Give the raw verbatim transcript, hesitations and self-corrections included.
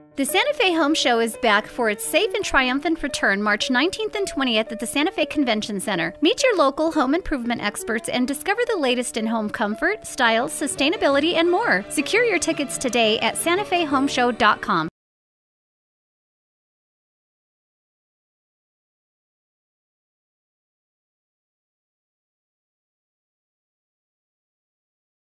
The Santa Fe Home Show is back for its safe and triumphant return March nineteenth and twentieth at the Santa Fe Convention Center. Meet your local home improvement experts and discover the latest in home comfort, style, sustainability, and more. Secure your tickets today at santa fe home show dot com.